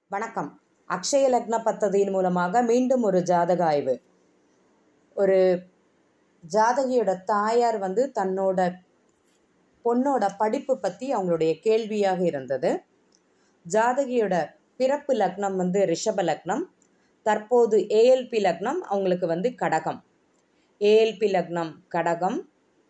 வணக்கம். அக்ஷய லக்ன பத்ததியின் மூலமாக மீண்டும் ஒரு ஜாதக ஆய்வு. ஒரு ஜாதகியோட தாயார் தன்னோட பொண்ணோட படிப்பு பற்றி அவங்களுடைய கேள்வியாக இருந்தது. ஜாதகியோட பிறப்பு லக்னம் ரிஷப லக்னம். தற்போது ஏஎல்பி லக்னம் அவங்களுக்கு கடகம். ஏஎல்பி லக்னம் கடகம்.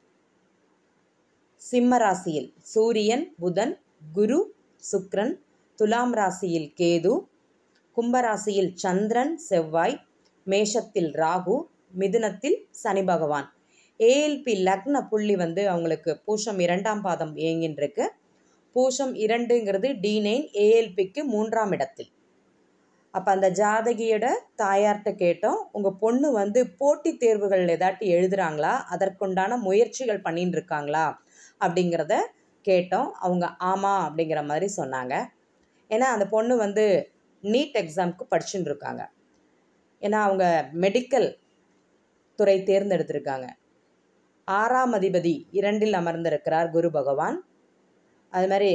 சிம்ம ராசியில் சூரியன், புதன், குரு, சுக்கிரன். துலாம் ராசியில் கேது. கும்பராசியில் சந்திரன், செவ்வாய். மேஷத்தில் ராகு. மிதுனத்தில் சனி பகவான். ஏஎல்பி லக்ன புள்ளி அவங்களுக்கு பூஷம் 2ஆம் பாதம் இயங்கின்றிருக்கு. பூஷம் 2ங்கிறது D9, ஏஎல்பிக்கு 3ஆம் இடத்தில். அப்போ அந்த ஜாதகியோட தாயார்கிட்ட கேட்டோம், உங்கள் பொண்ணு போட்டித் தேர்வுகள் ஏதாட்டி எழுதுகிறாங்களா, அதற்குண்டான முயற்சிகள் பண்ணின்னு இருக்காங்களா அப்படிங்கிறத கேட்டோம். அவங்க ஆமாம் அப்படிங்கிற மாதிரி சொன்னாங்க. ஏன்னா அந்த பொண்ணு நீட் எக்ஸாமுக்கு படிச்சுட்டு இருக்காங்க. ஏன்னா அவங்க மெடிக்கல் துறை தேர்ந்தெடுத்திருக்காங்க. 6ஆம் அதிபதி 2இல் அமர்ந்திருக்கிறார் குரு பகவான். அது மாதிரி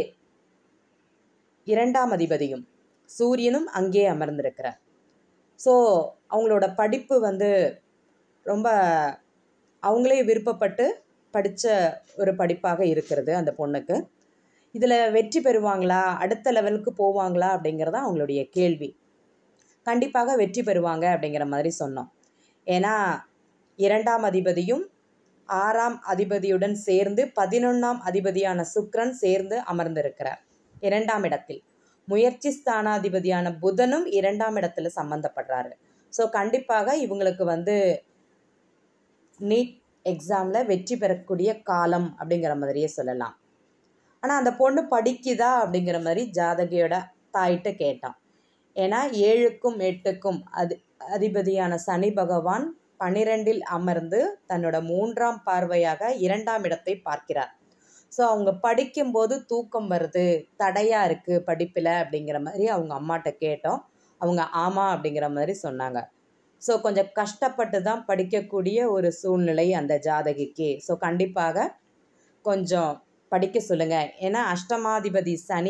2ஆம் அதிபதியும் சூரியனும் அங்கே அமர்ந்திருக்கிறார். ஸோ அவங்களோட படிப்பு ரொம்ப அவங்களே விருப்பப்பட்டு படித்த ஒரு படிப்பாக இருக்கிறது அந்த பொண்ணுக்கு. இதில் வெற்றி பெறுவாங்களா, அடுத்த லெவலுக்கு போவாங்களா அப்படிங்கிறத அவங்களுடைய கேள்வி. கண்டிப்பாக வெற்றி பெறுவாங்க அப்படிங்கிற மாதிரி சொன்னோம். ஏன்னா 2ஆம் அதிபதியும் 6ஆம் அதிபதியுடன் சேர்ந்து 11ஆம் அதிபதியான சுக்கிரன் சேர்ந்து அமர்ந்திருக்கிறார் 2ஆம் இடத்தில். முயற்சி ஸ்தானாதிபதியான புதனும் 2ஆம் இடத்துல சம்மந்தப்படுறாரு. ஸோ கண்டிப்பாக இவங்களுக்கு நீட் எக்ஸாமில் வெற்றி பெறக்கூடிய காலம் அப்படிங்கிற மாதிரியே சொல்லலாம். ஆனால் அந்த பொண்ணு படிக்குதா அப்படிங்கிற மாதிரி ஜாதகியோட தாயிட்ட கேட்டான். ஏன்னா 7க்கும் 8க்கும் அதிபதியான சனி பகவான் 12இல் அமர்ந்து தன்னோட 3ஆம் பார்வையாக 2ஆம் இடத்தை பார்க்கிறார். ஸோ அவங்க படிக்கும்போது தூக்கம் வருது, தடையாக இருக்குது படிப்பில் அப்படிங்கிற மாதிரி அவங்க அம்மாட்ட கேட்டோம். அவங்க ஆமாம் அப்படிங்கிற மாதிரி சொன்னாங்க. ஸோ கொஞ்சம் கஷ்டப்பட்டு தான் படிக்கக்கூடிய ஒரு சூழ்நிலை அந்த ஜாதகிக்கு. ஸோ கண்டிப்பாக கொஞ்சம் படிக்க சொல்லுங்கள். ஏன்னா அஷ்டமாதிபதி சனி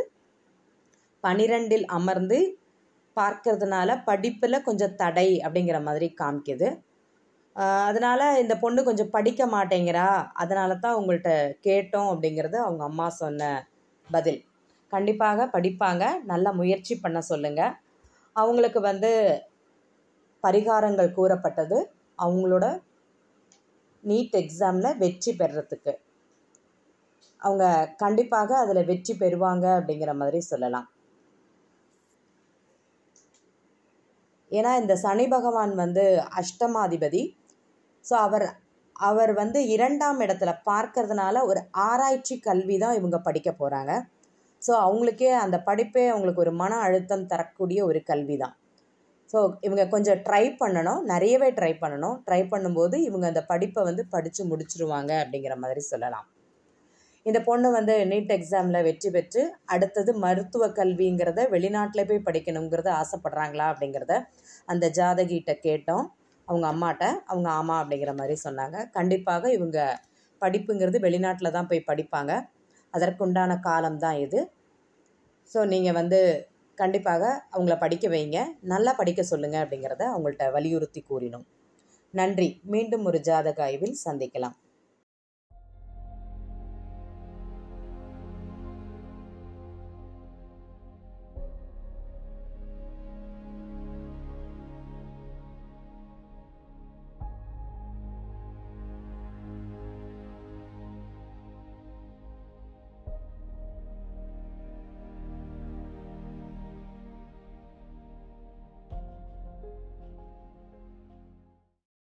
12இல் அமர்ந்து பார்க்கறதுனால படிப்பில் கொஞ்சம் தடை அப்படிங்கிற மாதிரி காமிக்குது. அதனால் இந்த பொண்ணு கொஞ்சம் படிக்க மாட்டேங்கிறா, அதனால தான் உங்கள்கிட்ட கேட்டோம் அப்படிங்கிறது அவங்க அம்மா சொன்ன பதில். கண்டிப்பாக படிப்பாங்க, நல்லா முயற்சி பண்ண சொல்லுங்கள். அவங்களுக்கு பரிகாரங்கள் கூறப்பட்டது அவங்களோட நீட் எக்ஸாமில் வெற்றி பெறுறதுக்கு. அவங்க கண்டிப்பாக அதில் வெற்றி பெறுவாங்க அப்படிங்கிற மாதிரி சொல்லலாம். ஏன்னா இந்த சனி பகவான் அஷ்டமாதிபதி. ஸோ அவர் 2ஆம் இடத்துல பார்க்கறதுனால ஒரு ஆராய்ச்சி கல்வி தான் இவங்க படிக்க போகிறாங்க. ஸோ அவங்களுக்கே அந்த படிப்பே அவங்களுக்கு ஒரு மன அழுத்தம் தரக்கூடிய ஒரு கல்வி தான். ஸோ இவங்க கொஞ்சம் ட்ரை பண்ணணும், நிறையவே ட்ரை பண்ணணும். ட்ரை பண்ணும்போது இவங்க அந்த படிப்பை படித்து முடிச்சிருவாங்க அப்படிங்கிற மாதிரி சொல்லலாம். இந்த பொண்ணு நீட் எக்ஸாமில் வெற்றி பெற்று அடுத்தது மருத்துவ கல்விங்கிறத வெளிநாட்டில் போய் படிக்கணுங்கிறத ஆசைப்படுறாங்களா அப்படிங்கிறத அந்த ஜாதகிட்ட கேட்டோம் அவங்க அம்மாட்ட. அவங்க ஆமாம் அப்படிங்கிற மாதிரி சொன்னாங்க. கண்டிப்பாக இவங்க படிப்புங்கிறது வெளிநாட்டில் தான் போய் படிப்பாங்க. அதற்குண்டான காலம்தான் இது. ஸோ நீங்கள் கண்டிப்பாக அவங்கள படிக்க வைங்க, நல்லா படிக்க சொல்லுங்கள் அப்படிங்கிறத அவங்கள்ட்ட வலியுறுத்தி கூறினோம். நன்றி. மீண்டும் ஒரு ஜாதக ஆய்வில் சந்திக்கலாம்.